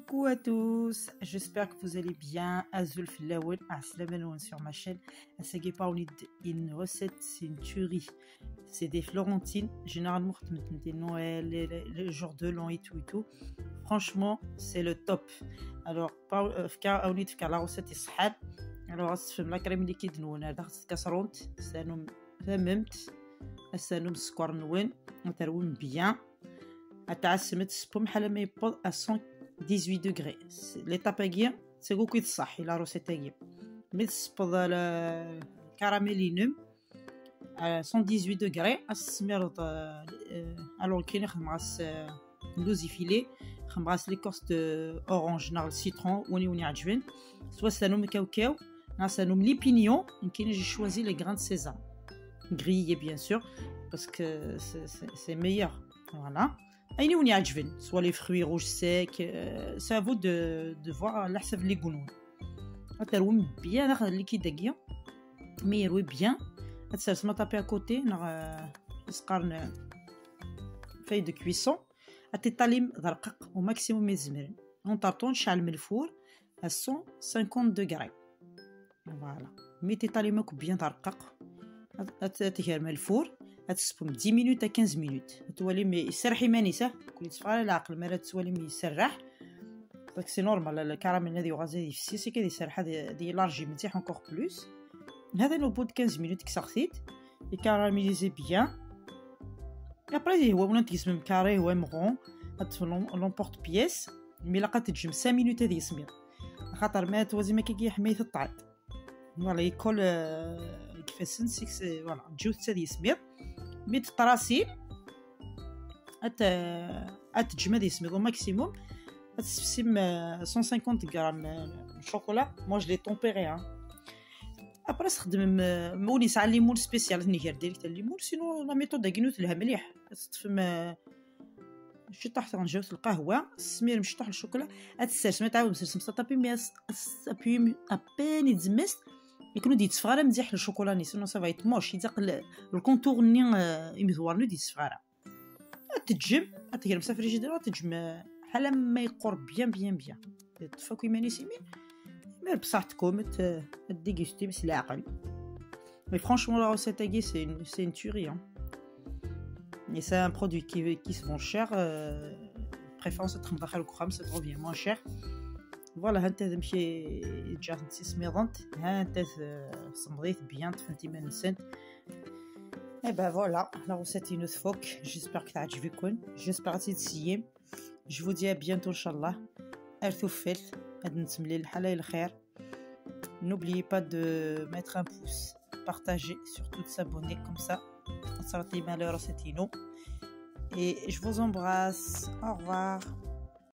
Coucou à tous, j'espère que vous allez bien. Azul Filaouen, Aslamanou sur ma chaîne. Assagé par une recette, c'est une tuerie. C'est des florentines, généralement des Noël, le jour de l'an et tout. Franchement, c'est le top. Alors, la recette est sahab. Alors, c'est la crème liquide nouna, c'est casseront, c'est un memt, c'est un square noun, on termine bien. أتعسمت السبوم حالا ما يبوظ à 118 degrés. L'étape à guire, c'est beaucoup de ça, la recette à guire. Mais تسبض الكراميل ينم à 118 degrés. أسمر alors كاين نخدم غاس ندوزي فيلي نخدم غاس ليكورس دو أورانج ناغ السيترون وني عجبن سوا سانوم كاوكاو ناغ سانوم لي بينيون. يمكن j'ai choisi les grains de sésame grillés bien sûr parce que c'est meilleur. Voilà. Soit les fruits rouges secs, c'est à vous de voir l'ahsab les gounous. Atteroum bien le liquide guia, mais il bien. Ça se met à côté, scarne feuille de cuisson. Atetalim darqaq au maximum mezmer. On tarton chalme le four à 150 degrés. Voilà. Mettez talimok bien darqaq. Attegerme le four. تسبم 10 minutes à 15 minutes. تولي مي يسرحي مانيسه كل صفاره العقل مرات تولي مي يسرح داك سي نورمال الكراميل هذه وغازي في السيسي كي يسرح هذه لارجي مليح انكور بلوس. هذا لو بود 15 minutes كسرتيت يكراميليزي بيان. ابري هو ولا تيسمم كاري هو مغون لومبورت بيس مي لقات تجم 5 minutes هذه يسمير خاطر ما توازي ما كي حمايه الطعاد فوالا يكول كيفاش سيكس فوالا جوز هذه يسمير مي تطراسي تجمد يسمير au maximum تسبسم 150 غرام شوكولا. moi je l'ai tempéré après تخدم مولي ساعه ليمون سبيسيال نيجر ديريكت الليمون سينو لا ميثود قنوت لها مليح تفهم شي طاح غنجاوز القهوه السمير مشطوح الشوكولا تسرسم تعاود تسرسم سطابي مي ابي ابين يتزمست يكونوا دي تصفاره مزيح الشوكولا سينو سافا يتموش يدق الكونتور ني يمزوار دي تصفاره تتجم تغير مسافر جديد تتجم حالا ما يقر بيان تفاكو يماني سيمين مير بصحتكم ديغوستي بس العقل. Mais franchement la recette à gué c'est une tuerie et c'est un produit qui se vend cher. préférence تخم داخل الكرام ça revient moins cher. Voilà, هانت تمشي تجاه تسميضنت هانت صمضيت بيان تفنتي من السنت. Et ben voilà, la recette est une autre fois. J'espère que t'as عجبكم. J'espère que t'essayez. Je vous dis à bientôt inchallah. Artoufel, ad ntemli الحلا الخير. N'oubliez pas de mettre un pouce, partager, surtout de s'abonner comme ça. Ça sera malheur c'est et je vous embrasse. Au revoir.